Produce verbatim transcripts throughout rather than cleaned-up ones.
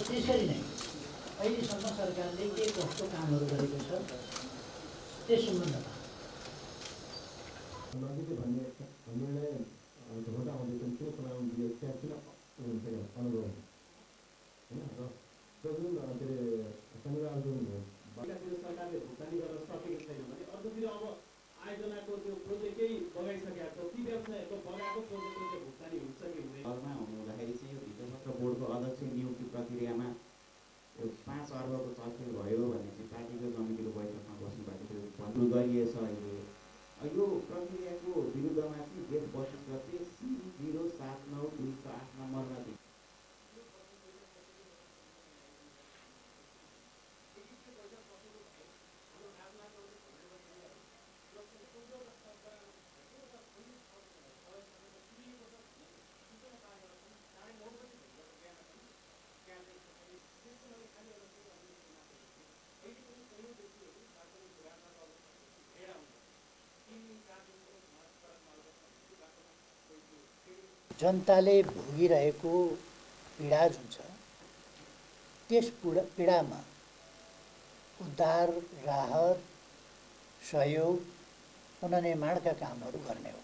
त्यसरी नै अहिलेसम्म सरकारले के कस्तो कामहरू गरेको छ त्यस सम्बन्धमा नजिकै भन्ने भन्नेलाई झोटा आउँदैछन् किन चलाउनु दियो त्यहाँ किन अनुभव होइन र जुन के अरे संविधान जुन एकातिर सरकारले भुक्तानी गर्न सकेको छैन भने अर्कोतिर अब आयोजनाको त्यो प्रोजेक्ट केही बगाइसकेको छ ती व्यवसायको बगाएको प्रोजेक्टको चाहिँ भुक्तानी हुन्छ कि हुँदैन हुँदाखेरि चाहिँ यो भित्रपत्र बोर्डको अध्यक्ष नियुक्ति प्रक्रियामा यो पाँच अर्बको चलखेल भयो भन्ने चाहिँ पार्टीको समितिको बैठकमा बस्नुभएको थियो भन्नु गरिएछ अहिले यो प्रक्रियाको विरुद्धमा चाहिँ गेट बत्तिस गते सी जिरो सात नौ दुई सौ आठ नम्बरमा चाहिँ जनताले भोगिरहेको पीडा जुन छ त्यस पीडा पीडामा उद्धार राहत सहयोग पुनर्निर्माणका कामहरू गर्ने हो।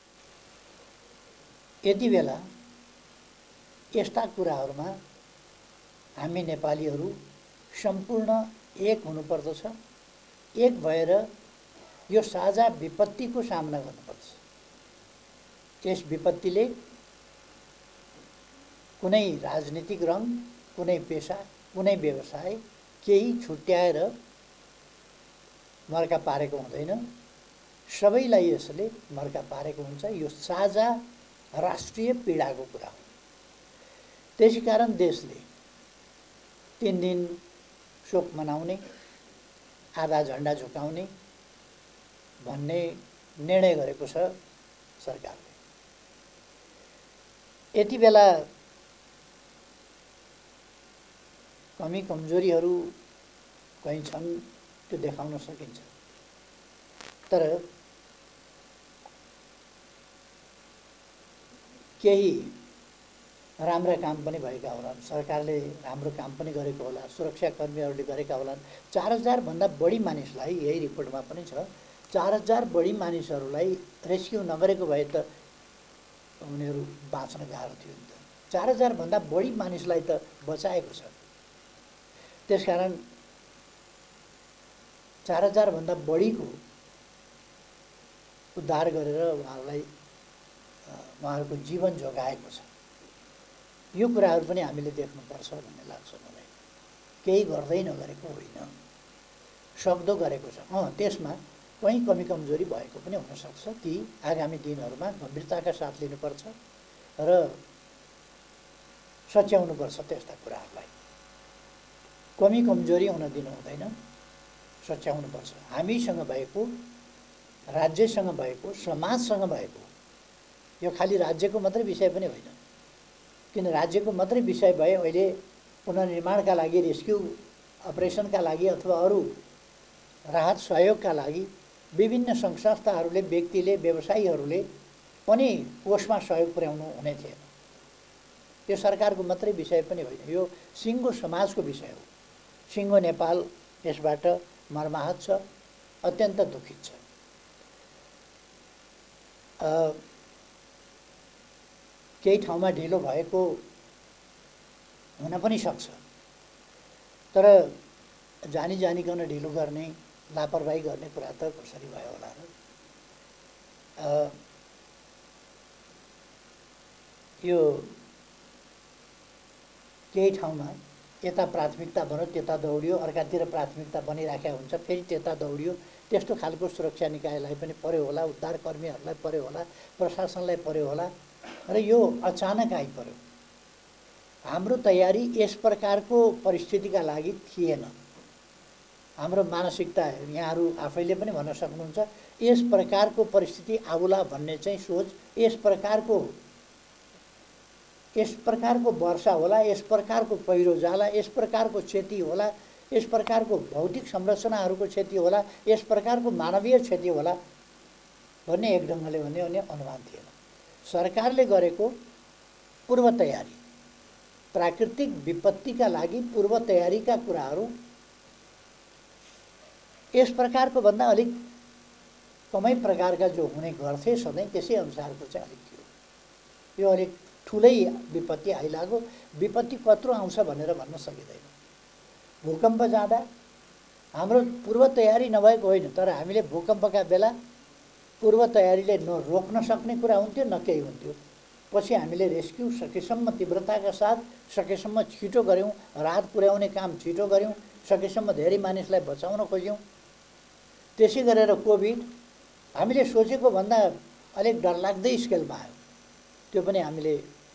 यति बेला यस्ता कुराहरूमा हामी नेपालीहरू सम्पूर्ण एक हुनुपर्दछ। एक भएर यो साझा विपत्तिको सामना गर्नुपर्छ। यस विपत्तिले कुनै राजनीतिक रङ, कुनै पेशा, कुनै व्यवसाय केही छुट्याएर मर्का पारेको हुँदैन। सबैलाई यसले मर्का पारेको हुन्छ। यो साझा राष्ट्रिय पीडाको कुरा हो। त्यसैकारण देशले तीन दिन शोक मनाउने, आधा झन्डा झुकाउने भन्ने निर्णय गरेको छ सरकारले। यति बेला कमी कमजोरीहरू कहीँ छन् त्यो देखाउन सकिन्छ, तर केही राम्रा काम पनि भएका होलान्। सरकारले राम्रो काम पनि गरेको होला, सुरक्षाकर्मीहरूले गरेका होलान्। चार हजार भन्दा बढी मानिसलाई, यही रिपोर्टमा पनि छ, चार हजार बढी मानिसहरूलाई रेस्क्यु नगरेको भए त उनीहरू बाँच्न गाह्रो थियो नि त। चार हजार भन्दा बढी मानिसलाई त बचाएको छ। त्यसकारण चार हजार भन्दा बढीको उद्धार गरेर उहाँहरूलाई उहाँहरूको जीवन जोगाएको छ। यो कुराहरू पनि हामीले देख्नुपर्छ भन्ने लाग्छ मलाई। केही गर्दै नगरेको होइन, सक्दो गरेको छ। अँ त्यसमा कहीँ कमी कमजोरी भएको पनि हुनसक्छ। ती आगामी दिनहरूमा गम्भीरताका साथ लिनुपर्छ र सच्याउनुपर्छ त्यस्ता कुराहरूलाई। कमी कमजोरी हुन दिनु हुँदैन, सच्याउनुपर्छ। हामीसँग भएको, राज्यसँग भएको, समाजसँग भएको, यो खालि राज्यको मात्रै विषय पनि होइन। किन राज्यको मात्रै विषय भए अहिले पुनर्निर्माणका लागि, रेस्क्यु अपरेसनका लागि अथवा अरू राहत सहयोगका लागि विभिन्न सङ्घ संस्थाहरूले, व्यक्तिले, व्यवसायीहरूले पनि कोषमा सहयोग पुर्याउनु हुने थिएन। यो सरकारको मात्रै विषय पनि होइन, यो सिङ्गो समाजको विषय हो। सिङ्गो नेपाल यसबाट मर्माहत छ, अत्यन्त दुखित छ। केही ठाउँमा ढिलो भएको हुन पनि सक्छ, तर जानी जानिकन ढिलो गर्ने, लापरवाही गर्ने कुरा त कसरी भयो होला र। यो केही ठाउँमा यता प्राथमिकता बन्यो त्यता दौडियो, अर्कातिर प्राथमिकता बनिराखेको हुन्छ फेरि त्यता दौडियो। त्यस्तो खालको सुरक्षा निकायलाई पनि पर्यो होला, उद्धारकर्मीहरूलाई पर्यो होला, प्रशासनलाई पर्यो होला र यो अचानक आइपर्यो। हाम्रो तयारी यस प्रकारको परिस्थितिका लागि थिएन। हाम्रो मानसिकता, यहाँहरू आफैले पनि भन्न सक्नुहुन्छ, यस प्रकारको परिस्थिति आउला भन्ने चाहिँ सोच, यस प्रकारको यस प्रकारको वर्षा होला, यस प्रकारको पहिरो जाला, यस प्रकारको क्षति होला, यस प्रकारको भौतिक संरचनाहरूको क्षति होला, यस प्रकारको मानवीय क्षति होला भन्ने एक ढङ्गले भन्ने भने अनुमान थिएन। सरकारले गरेको पूर्व तयारी प्राकृतिक विपत्तिका लागि पूर्व तयारीका कुराहरू यस प्रकारको भन्दा अलिक कमै प्रकारका जो हुने गर्थे सधैँ त्यसै अनुसारको चाहिँ अलिक थियो। यो अलिक ठुलै विपत्ति आइलाग्यो। विपत्ति कत्रो आउँछ भनेर भन्न सकिँदैन। भूकम्प जाँदा हाम्रो पूर्व तयारी नभएको होइन, तर हामीले भूकम्पका बेला पूर्व तयारीले न रोक्न सक्ने कुरा हुन्थ्यो न केही हुन्थ्यो। पछि हामीले रेस्क्यु सकेसम्म तीव्रताका साथ सकेसम्म छिटो गऱ्यौँ, राहत पुर्याउने काम छिटो गऱ्यौँ, सकेसम्म धेरै मानिसलाई बचाउन खोज्यौँ। त्यसै गरेर कोभिड हामीले सोचेको भन्दा अलिक डरलाग्दै स्केलमा आयो। त्यो पनि हामीले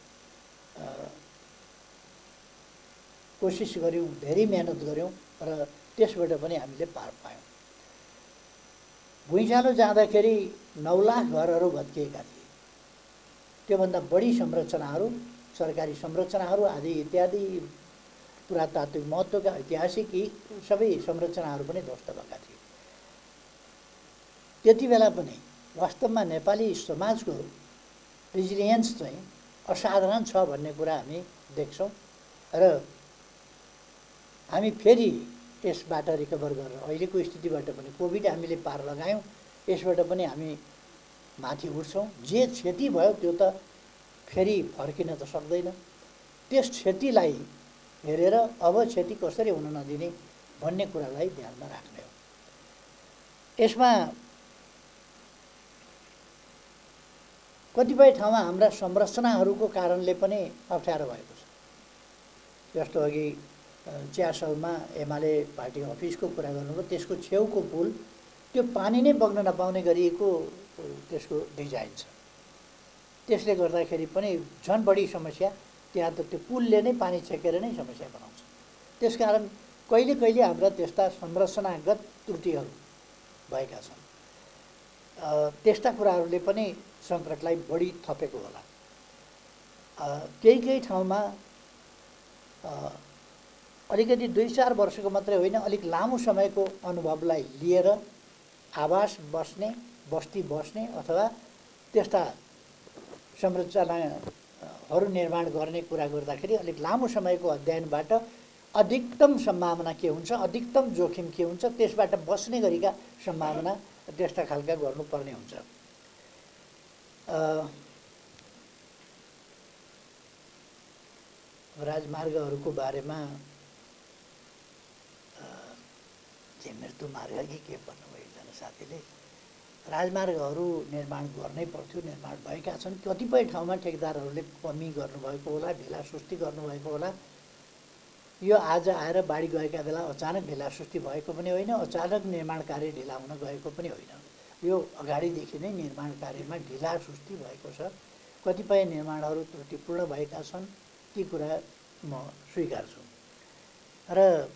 कोसिस गऱ्यौँ, धेरै मेहनत गऱ्यौँ र त्यसबाट पनि हामीले पार पायौँ। भुइँचालो जाँदाखेरि नौ लाख घरहरू भत्किएका थिए। त्योभन्दा बढी संरचनाहरू, सरकारी संरचनाहरू आदि इत्यादि पुरातात्विक महत्त्वका ऐतिहासिक यी सबै संरचनाहरू पनि ध्वस्त भएका थिए। त्यति बेला पनि वास्तवमा नेपाली समाजको रिजिलियन्स चाहिँ असाधारण छ भन्ने कुरा हामी देख्छौँ र हामी फेरि यसबाट रिकभर गरेर अहिलेको स्थितिबाट पनि कोभिड हामीले पार लगायौँ, यसबाट पनि हामी माथि उठ्छौँ। जे क्षति भयो त्यो त फेरि फर्किन त सक्दैन। त्यस क्षतिलाई हेरेर अब क्षति कसरी हुन नदिने भन्ने कुरालाई ध्यानमा राख्ने हो। यसमा कतिपय ठाउँमा हाम्रा संरचनाहरूको कारणले पनि अप्ठ्यारो भएको छ। जस्तो अघि च्यासलमा एमाले पार्टी अफिसको कुरा गर्नुभयो, त्यसको छेउको पुल त्यो पानी नै बग्न नपाउने गरिएको त्यसको डिजाइन छ। त्यसले गर्दाखेरि पनि झन् बढी समस्या, त्यहाँ त त्यो पुलले नै पानी छेकेर नै समस्या बनाउँछ। त्यसकारण कहिले कहिले हाम्रा त्यस्ता संरचनागत त्रुटिहरू भएका छन्। त्यस्ता कुराहरूले पनि सङ्कटलाई बढी थपेको होला। केही केही ठाउँमा अलिकति दुई चार वर्षको मात्रै होइन, अलिक लामो समयको अनुभवलाई लिएर आवास बस्ने, बस्ती बस्ने अथवा त्यस्ता संरचनाहरू निर्माण गर्ने कुरा गर्दाखेरि अलिक लामो समयको अध्ययनबाट अधिकतम सम्भावना के हुन्छ, अधिकतम जोखिम के हुन्छ, त्यसबाट बस्ने गरीका सम्भावना त्यस्ता खालका गर्नुपर्ने हुन्छ। राजमार्गहरूको बारेमा के मृत्यु मार्ग कि के भन्नुभयो एकजना साथीले, राजमार्गहरू निर्माण गर्नै पर्थ्यो, निर्माण भएका छन्। कतिपय ठाउँमा ठेकदारहरूले कमी गर्नुभएको होला, ढिलासुस्ती गर्नुभएको होला। यो आज आएर बाढी गएका बेला अचानक ढिलासुस्ती भएको पनि होइन, अचानक निर्माण कार्य ढिला हुन गएको पनि होइन। यो अगाडिदेखि नै निर्माण कार्यमा ढिलासुस्ती भएको छ। कतिपय निर्माणहरू त्रुटिपूर्ण भएका छन्, ती कुरा म स्वीकार्छु। र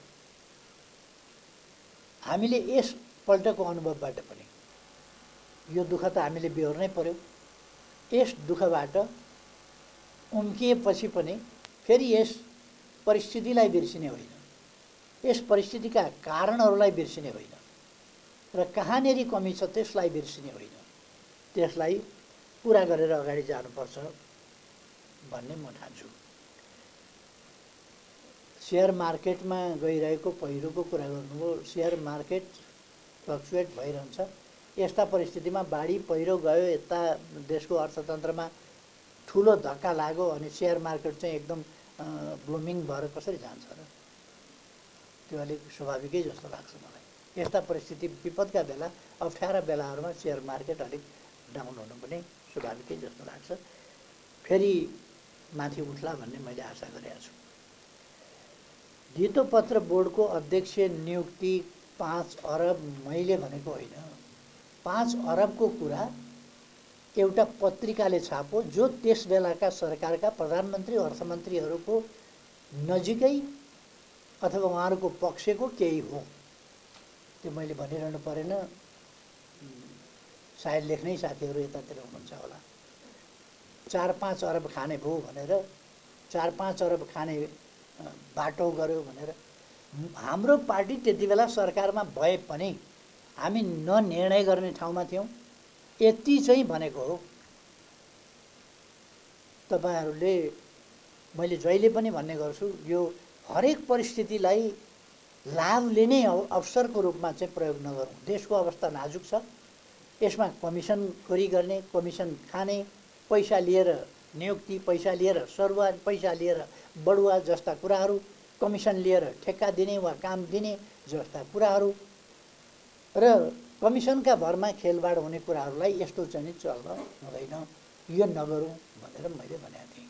हामीले यसपल्टको अनुभवबाट पनि यो दुःख त हामीले बेहोर्नै पर्यो। यस दुःखबाट उम्किएपछि पनि फेरि यस परिस्थितिलाई बिर्सिने होइन, यस परिस्थितिका कारणहरूलाई बिर्सिने होइन र कहाँनेरि कमी छ त्यसलाई बिर्सिने होइन, त्यसलाई पुरा गरेर अगाडि जानुपर्छ भन्ने म ठान्छु। सेयर मार्केटमा गइरहेको पहिरोको कुरा गर्नुभयो। सेयर मार्केट फ्लक्चुएट भइरहन्छ। यस्ता परिस्थितिमा बाढी पहिरो गयो, यता देशको अर्थतन्त्रमा ठुलो धक्का लाग्यो अनि सेयर मार्केट चाहिँ एकदम ब्लुमिङ भएर कसरी जान्छ र? त्यो अलिक स्वाभाविकै जस्तो लाग्छ मलाई। यस्ता परिस्थिति विपदका बेला, अप्ठ्यारा बेलाहरूमा सेयर मार्केट अलिक डाउन हुनु पनि स्वाभाविकै जस्तो लाग्छ। फेरि माथि उठ्ला भन्ने मैले आशा गरेको छु। धितोपत्र बोर्डको अध्यक्ष नियुक्ति पाँच अरब मैले भनेको होइन। पाँच अरबको कुरा एउटा पत्रिकाले छापो, जो त्यस बेलाका सरकारका प्रधानमन्त्री अर्थमन्त्रीहरूको नजिकै अथवा उहाँहरूको पक्षको केही हो। त्यो मैले भनिरहनु परेन, सायद लेख्ने साथीहरू यतातिर हुनुहुन्छ होला। चार पाँच अरब खाने भयो भनेर, चार पाँच अरब खाने बाटो गर्यो भनेर हाम्रो पार्टी त्यति बेला सरकारमा भए पनि हामी न निर्णय गर्ने ठाउँमा थियौँ। यति चाहिँ भनेको हो। तपाईँहरूले मैले जहिले पनि भन्ने गर्छु, यो हरेक परिस्थितिलाई लाभ लिने अवसरको रूपमा चाहिँ प्रयोग नगरौँ। देशको अवस्था नाजुक छ, यसमा कमिसनखोरी गर्ने, कमिसन खाने, पैसा लिएर नियुक्ति, पैसा लिएर सरुवा, पैसा लिएर बढुवा जस्ता कुराहरू, कमिसन लिएर ठेक्का दिने वा काम दिने जस्ता कुराहरू र कमिसनका भरमा खेलबाड हुने कुराहरूलाई यस्तो चाहिँ चल्न हुँदैन, यो नगरौँ भनेर मैले भनेको थिएँ।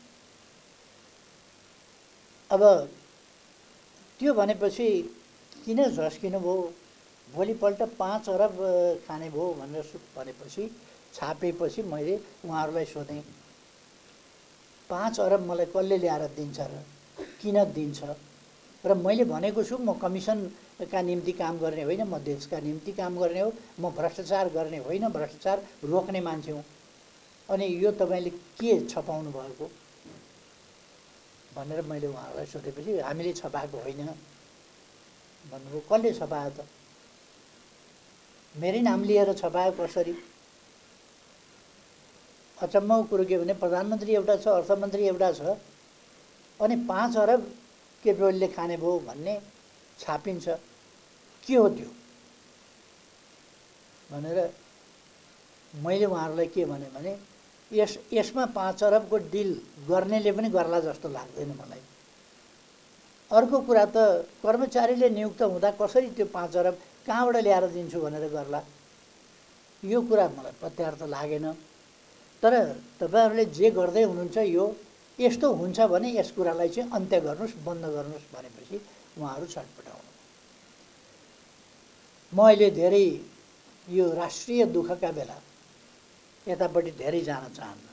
अब त्यो भनेपछि किन झस्किनु भयो, भोलिपल्ट पाँच अरब खाने भयो भनेर भनेपछि छापेपछि मैले उहाँहरूलाई सोधेँ, पाँच अरब मलाई कसले ल्याएर दिन्छ र किन दिन्छ? र मैले भनेको छु म कमिसनका निम्ति काम गर्ने होइन, म देशका निम्ति काम गर्ने हो, म भ्रष्टाचार गर्ने होइन, भ्रष्टाचार रोक्ने मान्छे हुँ। अनि यो तपाईँले के छपाउनु भएको भनेर मैले उहाँहरूलाई सोधेपछि हामीले छपाएको होइन भन्नुभयो। कसले छपायो त? मेरै नाम लिएर छपायो कसरी? अचम्मको कुरो के भने प्रधानमन्त्री एउटा छ, अर्थमन्त्री एउटा छ, अनि पाँच अरब केपिओलले खाने भयो भन्ने छापिन्छ। के हो त्यो भनेर मैले उहाँहरूलाई के भने भने यस यसमा पाँच अरबको डिल गर्नेले पनि गर्ला जस्तो लाग्दैन मलाई। अर्को कुरा त कर्मचारीले नियुक्त हुँदा कसरी त्यो पाँच अरब कहाँबाट ल्याएर दिन्छु भनेर गर्ला, यो कुरा मलाई प्रत्यार्थ लागेन। तर तपाईँहरूले जे गर्दै हुनुहुन्छ यो यस्तो हुन्छ भने यस कुरालाई चाहिँ अन्त्य गर्नुहोस्, बन्द गर्नुहोस् भनेपछि उहाँहरू छटपटाउनु। म अहिले धेरै यो राष्ट्रिय दुःखका बेला यतापट्टि धेरै जान चाहन्न।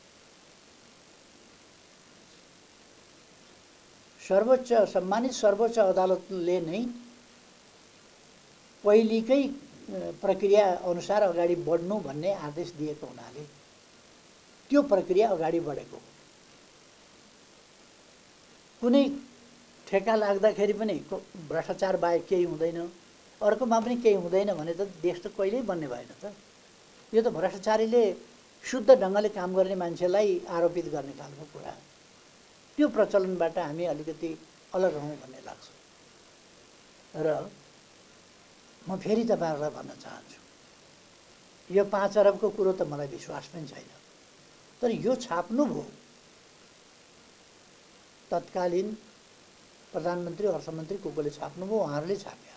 सर्वोच्च सम्मानित सर्वोच्च अदालतले नै पहिलेकै प्रक्रिया अनुसार अगाडि बढ्नु भन्ने आदेश दिएको हुनाले त्यो प्रक्रिया अगाडि बढेको। कुनै ठेक्का लाग्दाखेरि पनि भ्रष्टाचार बाहेक केही हुँदैन, अर्कोमा पनि केही हुँदैन भने त देश त कहिल्यै बन्ने भएन त। यो त भ्रष्टाचारीले शुद्ध ढङ्गले काम गर्ने मान्छेलाई आरोपित गर्ने खालको कुरा। त्यो प्रचलनबाट हामी अलिकति अलग हौँ भन्ने लाग्छ। र म फेरि तपाईँहरूलाई भन्न चाहन्छु, यो पाँच अरबको कुरो त मलाई विश्वास पनि छैन, तर यो छाप्नु भयो। तत्कालीन प्रधानमन्त्री, अर्थमन्त्री को कोले छाप्नुभयो, उहाँहरूले छाप्यो।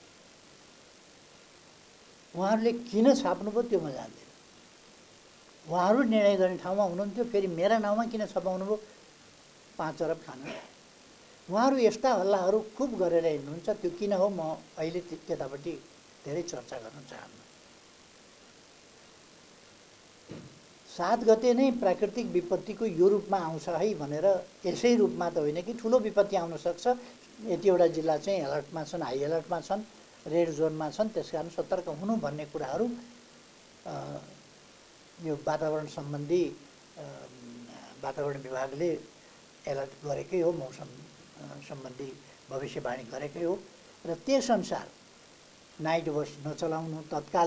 उहाँहरूले किन छाप्नुभयो त्यो म जान्दिनँ। उहाँहरू निर्णय गर्ने ठाउँमा हुनुहुन्थ्यो, फेरि मेरा नाउँमा किन छपाउनु भयो पाँच अरब खानु? उहाँहरू यस्ता हल्लाहरू खुब गरेर हिँड्नुहुन्छ, त्यो किन हो म अहिले त्यतापट्टि धेरै चर्चा गर्न चाहन्न। सात गते नै प्राकृतिक विपत्तिको यो रूपमा आउँछ है भनेर, यसै रूपमा त होइन कि ठुलो विपत्ति आउन सक्छ। यतिवटा जिल्ला चाहिँ एलर्टमा छन्, हाई एलर्टमा छन्, रेड जोनमा छन्, त्यसकारण सतर्क हुनु भन्ने कुराहरू यो वातावरण सम्बन्धी वातावरण विभागले एलर्ट गरेकै हो, मौसम सम्बन्धी भविष्यवाणी गरेकै हो। र त्यसअनुसार नाइट बस नचलाउनु, तत्काल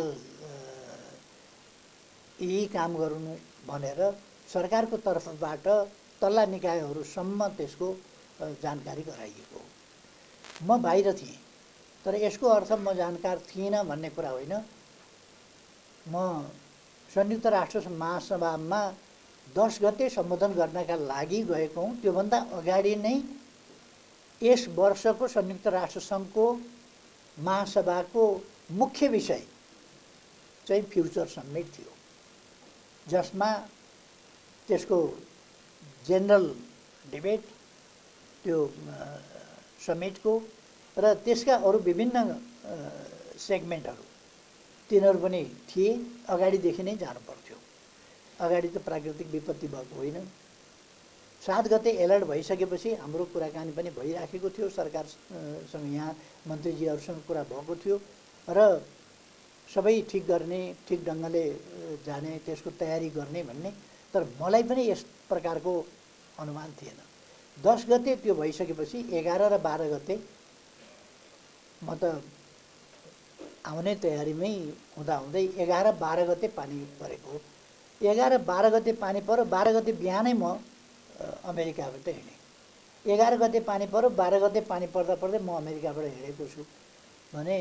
यही काम गर्नु भनेर सरकारको तर्फबाट तल्ला निकायहरूसम्म त्यसको जानकारी गराइएको हो। म बाहिर थिएँ, तर यसको अर्थ म जानकार थिइनँ भन्ने कुरा होइन। म संयुक्त राष्ट्र महासभामा दस गते सम्बोधन गर्नका लागि गएको हुँ। त्योभन्दा अगाडि नै यस वर्षको संयुक्त राष्ट्र सङ्घको महासभाको मुख्य विषय चाहिँ फ्युचर समिट थियो, जसमा त्यसको जेनरल डिबेट त्यो समिटको र त्यसका अरू विभिन्न सेगमेन्टहरू तिनीहरू पनि थिए। अगाडिदेखि नै जानु पर्थ्यो, अगाडि त प्राकृतिक विपत्ति भएको होइन। सात गते एलर्ट भइसकेपछि हाम्रो कुराकानी पनि भइराखेको थियो, सरकारसँग यहाँ मन्त्रीजीहरूसँग कुरा भएको थियो र सबै ठिक गर्ने, ठिक ढङ्गले जाने, त्यसको तयारी गर्ने भन्ने। तर मलाई पनि यस प्रकारको अनुमान थिएन। दस गते त्यो भइसकेपछि एघार र बाह्र गते म त आउने तयारीमै हुँदाहुँदै एघार बाह्र गते पानी परेको। एघार बाह्र गते पानी पर्यो, बाह्र गते बिहानै म अमेरिकाबाट हिँडेँ। एघार गते पानी पऱ्यो, बाह्र गते पानी पर्दा पर्दै म अमेरिकाबाट हिँडेको छु भने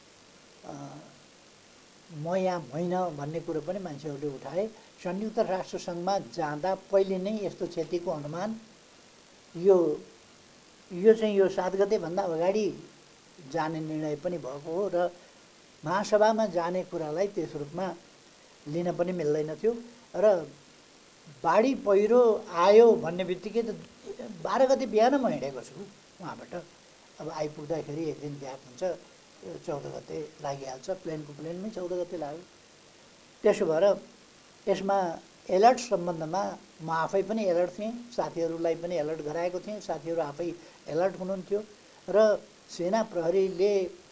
म यहाँ होइन भन्ने कुरो पनि मान्छेहरूले उठाए। संयुक्त राष्ट्रसङ्घमा जाँदा पहिले नै यस्तो क्षतिको अनुमान यो यो चाहिँ यो सात गतेभन्दा अगाडि जाने निर्णय पनि भएको हो र महासभामा जाने कुरालाई त्यस रूपमा लिन पनि मिल्दैन थियो। र बाढी पहिरो आयो भन्ने बित्तिकै त बाह्र गते बिहान म हिँडेको छु उहाँबाट। अब आइपुग्दाखेरि एक दिन ग्याप हुन्छ, चौध गते लागिहाल्छ, प्लेनको प्लेनमै चौध गते लाग्यो। त्यसो भएर यसमा एलर्ट सम्बन्धमा म आफै पनि एलर्ट थिएँ, साथीहरूलाई पनि एलर्ट गराएको थिएँ, साथीहरू आफै एलर्ट हुनुहुन्थ्यो र सेना प्रहरीले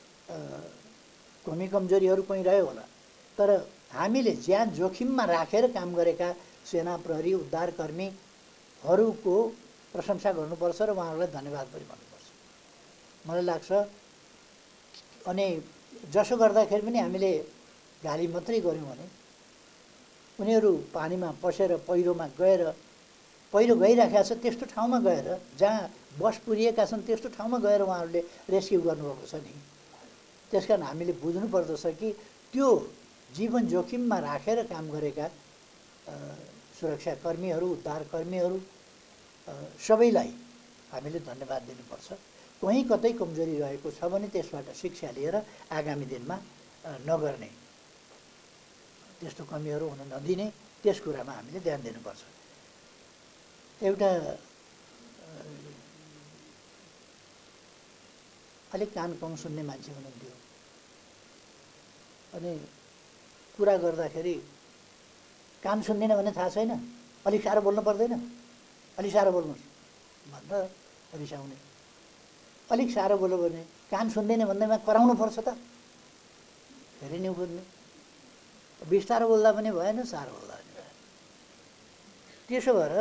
कमी कमजोरीहरू पनि रह्यो होला, तर हामीले ज्यान जोखिममा राखेर काम गरेका सेना प्रहरी उद्धारकर्मीहरूको प्रशंसा गर्नुपर्छ र उहाँहरूलाई धन्यवाद पनि भन्नुपर्छ मलाई लाग्छ। अनि जसो गर्दाखेरि पनि हामीले गाली मात्रै गऱ्यौँ भने उनीहरू पानीमा पसेर पहिरोमा गएर पहिरो गइराखेको छ त्यस्तो ठाउँमा गएर जहाँ बस पुरिएका छन् त्यस्तो ठाउँमा गएर उहाँहरूले रेस्क्यु गर्नुभएको छ नि। त्यसकारण हामीले बुझ्नुपर्दछ कि त्यो जीवन जोखिममा राखेर काम गरेका सुरक्षाकर्मीहरू, उद्धारकर्मीहरू सबैलाई हामीले धन्यवाद दिनुपर्छ। कहीँ कतै कमजोरी रहेको छ भने त्यसबाट शिक्षा लिएर आगामी दिनमा नगर्ने, त्यस्तो कमीहरू हुन नदिने, त्यस कुरामा हामीले ध्यान दिनुपर्छ। एउटा अलिक कान कम सुन्ने मान्छे हुनुहुन्थ्यो, अनि कुरा गर्दाखेरि कान सुन्दिनँ भने थाहा छैन, अलिक साह्रो बोल्नु पर्दैन, अलिक साह्रो बोल्नुहोस् भनेर रिसाउने। अलिक साह्रो बोल्यो भने कान सुन्दैन भन्दैमा कराउनु पर्छ त, फेरि नि बुझ्ने। बिस्तारो बोल्दा पनि भएन, साह्रो बोल्दा पनि भएन। त्यसो भएर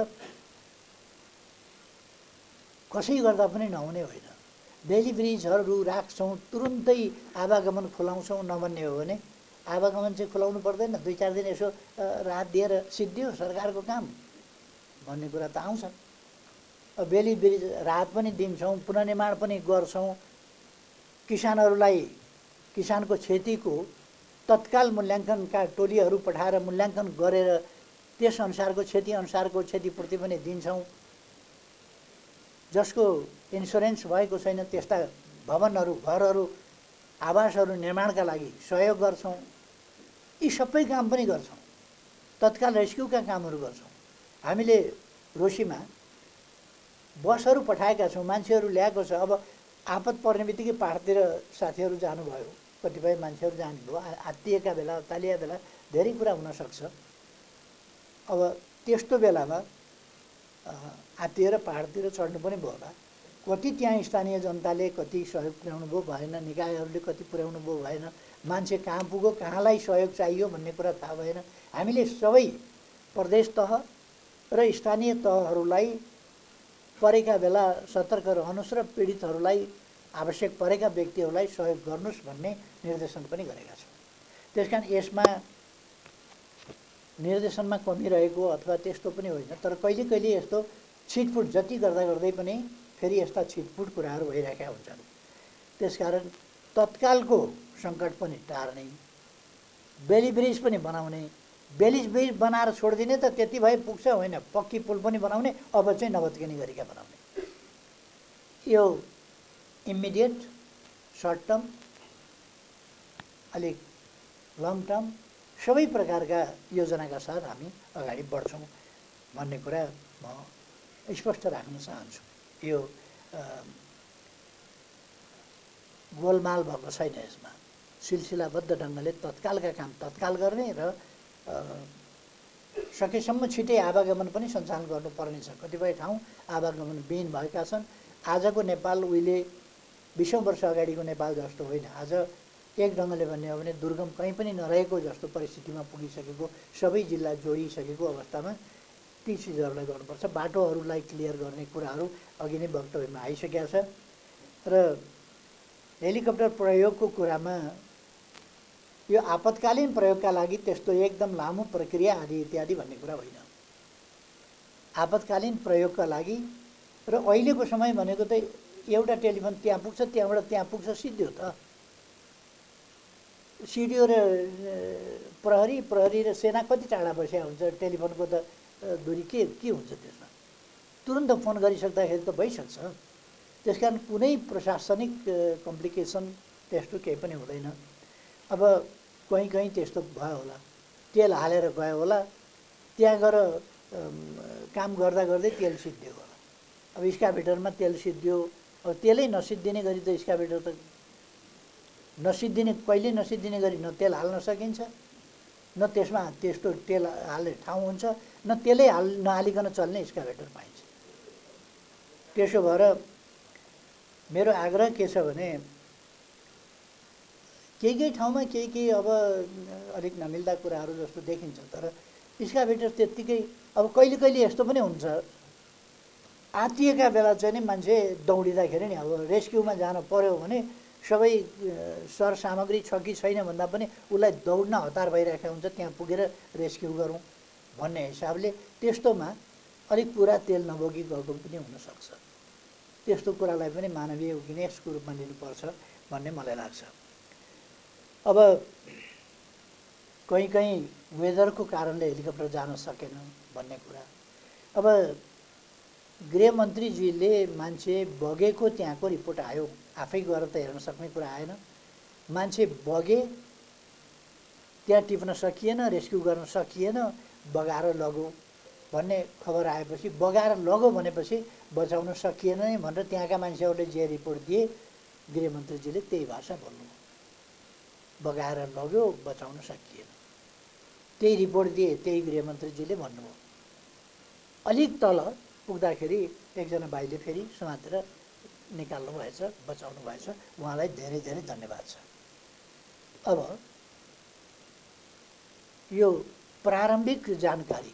कसै गर्दा पनि नहुने होइन। बेली ब्रिजहरू राख्छौँ, तुरुन्तै आवागमन खुलाउँछौँ नभन्ने हो भने आवागमन चाहिँ खुलाउनु पर्दैन, दुई चार दिन यसो राहत दिएर सिद्धियो सरकारको काम भन्ने कुरा त आउँछ। अब बेली ब्रिज राहत पनि दिन्छौँ, पुनर्निर्माण पनि गर्छौँ, किसानहरूलाई किसानको क्षतिको तत्काल मूल्याङ्कनका टोलीहरू पठाएर मूल्याङ्कन गरेर त्यसअनुसारको क्षतिअनुसारको क्षतिपूर्ति पनि दिन्छौँ। जसको इन्सुरेन्स भएको छैन त्यस्ता भवनहरू, घरहरू, आवासहरू निर्माणका लागि सहयोग गर्छौँ। यी सबै काम पनि गर्छौँ, तत्काल रेस्क्युका कामहरू गर्छौँ। हामीले रोसीमा बसहरू पठाएका छौँ, मान्छेहरू ल्याएको छ। अब आपत पर्ने बित्तिकै पाहाडतिर साथीहरू जानुभयो, कतिपय मान्छेहरू जानुभयो, आत्तिएका बेला तालिया बेला धेरै कुरा हुनसक्छ। अब त्यस्तो बेलामा आत्तिएर पाहाडतिर चढ्नु पनि भयो होला। कति त्यहाँ स्थानीय जनताले कति सहयोग पुर्याउनु भयो भएन, निकायहरूले कति पुर्याउनु भयो भएन, मान्छे कहाँ पुग्यो, कहाँलाई सहयोग चाहियो भन्ने कुरा थाहा भएन। हामीले सबै प्रदेश तह र स्थानीय तहहरूलाई परेका बेला सतर्क रहनुहोस् र पीडितहरूलाई आवश्यक परेका व्यक्तिहरूलाई सहयोग गर्नुहोस् भन्ने निर्देशन पनि गरेका छौँ। त्यसकारण यसमा निर्देशनमा कमी रहेको अथवा त्यस्तो पनि होइन, तर कहिले कहिले यस्तो छिटफुट जति गर्दा गर्दै पनि फेरि यस्ता छिटफुट कुराहरू भइरहेका हुन्छन्। त्यसकारण तत्कालको सङ्कट पनि टार्ने, बेली ब्रिज पनि बनाउने, बेली ब्रिज बनाएर छोडिदिने त त्यति भए पुग्छ होइन, पक्की पुल पनि बनाउने, अब चाहिँ नभत्किने गरिका बनाउने। यो इमिडिएट, सर्ट टर्म, अलिक लङ टर्म सबै प्रकारका योजनाका साथ हामी अगाडि बढ्छौँ भन्ने कुरा म स्पष्ट राख्न चाहन्छु। यो गोलमाल भएको छैन, यसमा सिलसिलाबद्ध ढङ्गले तत्कालका काम तत्काल गर्ने र सकेसम्म छिटै आवागमन पनि सञ्चालन गर्नुपर्ने छ। कतिपय ठाउँ आवागमन विहीन भएका छन्। आजको नेपाल उहिले बिसौँ वर्ष अगाडिको नेपाल जस्तो होइन। आज एक ढङ्गले भन्ने हो भने दुर्गम कहीँ पनि नरहेको जस्तो परिस्थितिमा पुगिसकेको, सबै जिल्ला जोडिसकेको अवस्थामा ती चिजहरूलाई गर्नुपर्छ। बाटोहरूलाई क्लियर गर्ने कुराहरू अघि नै वक्तव्यमा आइसकेका छ। र हेलिकप्टर प्रयोगको कुरामा यो आपतकालीन प्रयोगका लागि त्यस्तो एकदम लामो प्रक्रिया आदि इत्यादि भन्ने कुरा होइन। आपतकालीन प्रयोगका लागि। र अहिलेको समय भनेको त एउटा टेलिफोन त्यहाँ पुग्छ, त्यहाँबाट त्यहाँ पुग्छ, सिद्धि हो त। सिडिओ र प्रहरी प्रहरी र सेना कति टाढा बसेको हुन्छ, टेलिफोनको त दूरी के के हुन्छ त्यसमा? तुरन्त फोन गरिसक्दाखेरि त भइसक्छ। त्यस कारण कुनै प्रशासनिक कम्प्लिकेसन त्यस्तो केही पनि हुँदैन। अब कहीँ कहीँ त्यस्तो भयो होला, तेल हालेर गयो होला, त्यहाँ गएर काम गर्दा गर्दै तेल सिद्धियो होला। अब स्काभेटरमा तेल सिद्धियो, अब तेलै नसिद्धिने गरी त स्काभेटर त नसिद्धिने कहिल्यै नसिद्धिने गरी न तेल हाल्न सकिन्छ, न त्यसमा त्यस्तो तेल हाल्ने ठाउँ हुन्छ, न तेलै हाल नहालिकन चल्ने स्काभेटर पाइन्छ। त्यसो भएर मेरो आग्रह के छ भने केही केही ठाउँमा केही केही अब अलिक नमिल्दा कुराहरू जस्तो देखिन्छ, तर स्काभेटर त्यत्तिकै अब कहिले कहिले यस्तो पनि हुन्छ, आत्तिएका बेला चाहिँ नि मान्छे दौडिँदाखेरि नि अब रेस्क्युमा जान पर्यो भने सबै सरसामग्री छ कि छैन भन्दा पनि उसलाई दौड्न हतार भइरहेको हुन्छ, त्यहाँ पुगेर रेस्क्यु गरौँ भन्ने हिसाबले त्यस्तोमा अलिक पुरा तेल नबोकी गएको पनि हुनसक्छ। त्यस्तो कुरालाई पनि मानवीय गिनेसको रूपमा लिनुपर्छ भन्ने मलाई लाग्छ। अब कहीँ कहीँ वेदरको कारणले हेलिकप्टर जान सकेन भन्ने कुरा। अब गृहमन्त्रीजीले मान्छे बगेको त्यहाँको रिपोर्ट आयो, आफै गएर त हेर्न सक्ने कुरा आएन। मान्छे बगे, त्यहाँ टिप्न सकिएन, रेस्क्यु गर्न सकिएन, बगाएर लग्यो भन्ने खबर आएपछि, बगाएर लग्यो भनेपछि बचाउन सकिएन नै भनेर त्यहाँका मान्छेहरूले जे रिपोर्ट दिए गृहमन्त्रीजीले त्यही भाषा बोल्नुभयो, बगाएर लग्यो, बचाउन सकिएन। त्यही रिपोर्ट दिए, त्यही गृहमन्त्रीजीले भन्नुभयो। अलिक तल पुग्दाखेरि एकजना भाइले फेरि समातेर निकाल्नु भएछ, बचाउनु भएछ, उहाँलाई धेरै धेरै धन्यवाद छ। अब यो प्रारम्भिक जानकारी,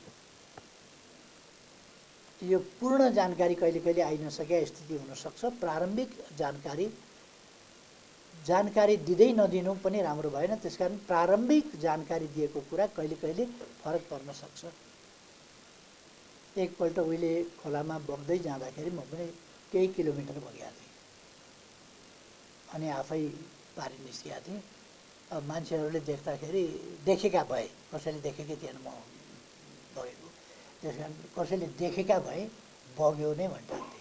यो पूर्ण जानकारी कहिले कहिले आइ नसकेका स्थिति हुनसक्छ। प्रारम्भिक जानकारी जानकारी दिँदै नदिनु पनि राम्रो भएन, त्यसकारण प्रारम्भिक जानकारी दिएको कुरा कहिले कहिले फरक पर्न सक्छ। एकपल्ट उहिले खोलामा बग्दै जाँदाखेरि म पनि केही किलोमिटर बगेको थिएँ अनि आफै पारी निस्किएको थिएँ। अब मान्छेहरूले देख्दाखेरि देखेका भए, कसैले देखेकै थिएन म बगेको, त्यस कारण कसैले देखेका भए बग्यो नै भनिरहेको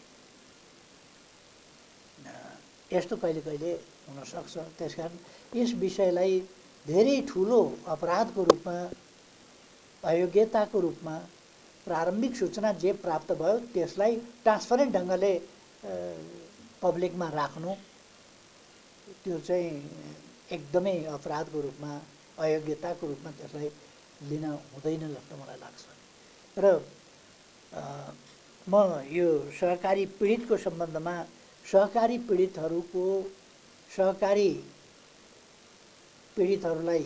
थिएँ। यस्तो कहिले कहिले हुनसक्छ। त्यस कारण यस विषयलाई धेरै ठुलो अपराधको रूपमा, अयोग्यताको रूपमा प्रारम्भिक सूचना जे प्राप्त भयो त्यसलाई ट्रान्सपरेन्ट ढङ्गले पब्लिकमा राख्नु, त्यो चाहिँ एकदमै अपराधको रूपमा, अयोग्यताको रूपमा त्यसलाई लिन हुँदैन जस्तो मलाई लाग्छ। र म यो सहकारी पीडितको सम्बन्धमा सहकारी पीडितहरूको सहकारी पीडितहरूलाई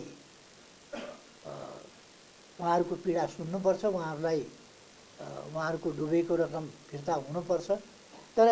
उहाँहरूको पीडा सुन्नुपर्छ, उहाँहरूलाई उहाँहरूको डुबेको रकम फिर्ता हुनुपर्छ। तर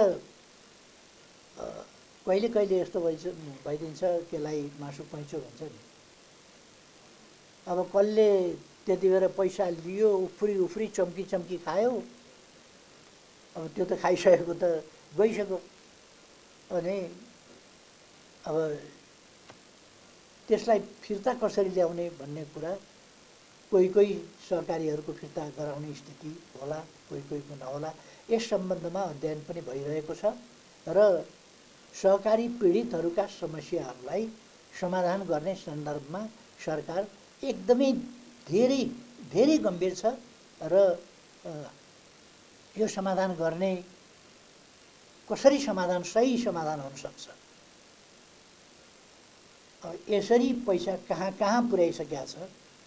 कहिले कहिले यस्तो भइन्छ भइदिन्छ त्यसलाई मासु पैँचो भन्छ नि। अब कसले त्यति बेला पैसा लियो, उफ्री उफ्री चम्की चम्की खायो, अब त्यो त खाइसकेको त गइसक्यो। अनि अब त्यसलाई फिर्ता कसरी ल्याउने भन्ने कुरा कोही कोही सहकारीहरूको फिर्ता गराउने स्थिति होला, कोही कोहीको नहोला। यस सम्बन्धमा अध्ययन पनि भइरहेको छ र सहकारी पीडितहरूका समस्याहरूलाई समाधान गर्ने सन्दर्भमा सरकार एकदमै धेरै धेरै गम्भीर छ र यो समाधान गर्ने कसरी समाधान सही समाधान हुन सक्छ, यसरी पैसा कहाँ कहाँ पुर्याइसकेका छ।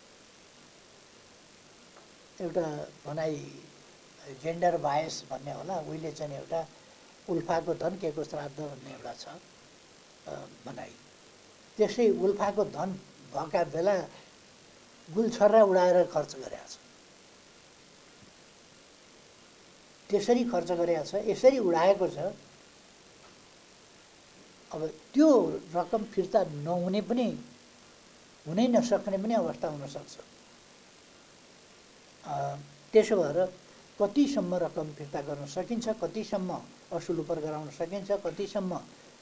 एउटा भनाइ जेन्डर बायस भन्ने होला, उहिले चाहिँ एउटा उल्फाको धन के को श्राद्ध भन्ने एउटा छ भनाइ। त्यसै उल्फाको धन भएका बेला गुलछर्रा उडाएर खर्च गरेका छ, त्यसरी खर्च गरेका छ, यसरी उडाएको छ। अब त्यो रकम फिर्ता नहुने पनि, हुनै नसक्ने पनि अवस्था हुनसक्छ। त्यसो भएर कतिसम्म रकम फिर्ता गर्न सकिन्छ, कतिसम्म असुल उपर गराउन सकिन्छ, कतिसम्म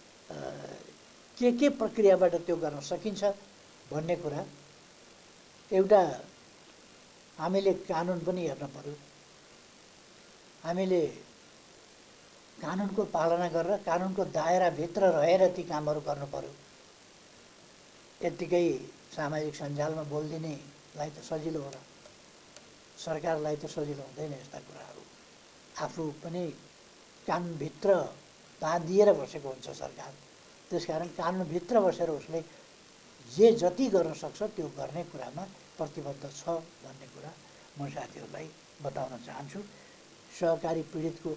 के के प्रक्रियाबाट त्यो गर्न सकिन्छ भन्ने कुरा एउटा हामीले कानुन पनि हेर्न पर्यो। हामीले कानुनको पालना गरेर कानुनको दायराभित्र रहेर ती कामहरू गर्नु पर्यो। यत्तिकै सामाजिक सञ्जालमा बोलिदिनेलाई त सजिलो हो र, सरकारलाई त सजिलो हुँदैन यस्ता कुराहरू। आफू पनि कानुनभित्र बाँधिएर बसेको हुन्छ सरकार, त्यसकारण कानुनभित्र बसेर उसले जे जति गर्न सक्छ त्यो गर्ने कुरामा प्रतिबद्ध छ भन्ने कुरा म साथीहरूलाई बताउन चाहन्छु। सहकारी पीडितको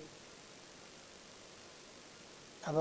अब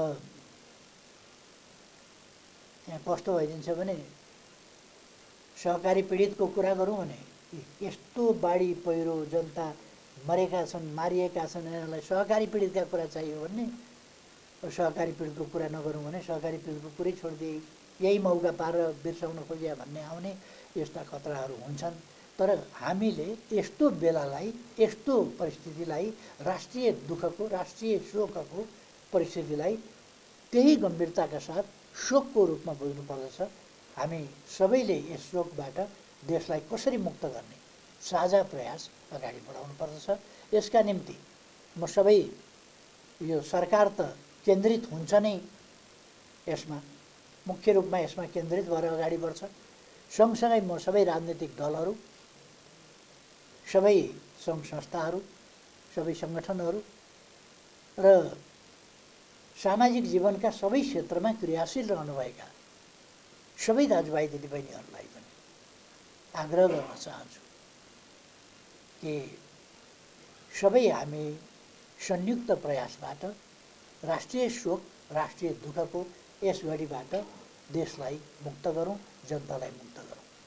यहाँ कस्तो भइदिन्छ भने सहकारी पीडितको कुरा गरौँ भने यस्तो बाढी पहिरो जनता मरेका छन्, मारिएका छन्, यिनीहरूलाई सहकारी पीडितका कुरा चाहियो भन्ने, सहकारी पीडितको कुरा नगरौँ भने सहकारी पीडितको कुरै छोडिदिए, यही मौका पारेर बिर्साउन खोजिया भन्ने आउने यस्ता खतराहरू हुन्छन्। तर हामीले यस्तो बेलालाई, यस्तो परिस्थितिलाई, राष्ट्रिय दुःखको, राष्ट्रिय शोकको परिस्थितिलाई त्यही गम्भीरताका साथ शोकको रूपमा बुझ्नुपर्दछ। हामी सबैले यस शोकबाट देशलाई कसरी मुक्त गर्ने साझा प्रयास अगाडि बढाउनु पर्दछ। यसका निम्ति म सबै, यो सरकार त केन्द्रित हुन्छ नै यसमा, मुख्य रूपमा यसमा केन्द्रित भएर अगाडि बढ्छ। सँगसँगै म सबै राजनीतिक दलहरू, सबै सङ्घ संस्थाहरू, सबै सङ्गठनहरू र सामाजिक जीवनका सबै क्षेत्रमा क्रियाशील रहनुभएका सबै दाजुभाइ दिदीबहिनीहरूलाई पनि आग्रह गर्न चाहन्छु कि सबै हामी संयुक्त प्रयासबाट राष्ट्रिय शोक, राष्ट्रिय दुःखको यस घडीबाट देशलाई मुक्त गरौँ, जनतालाई मुक्त गरौँ।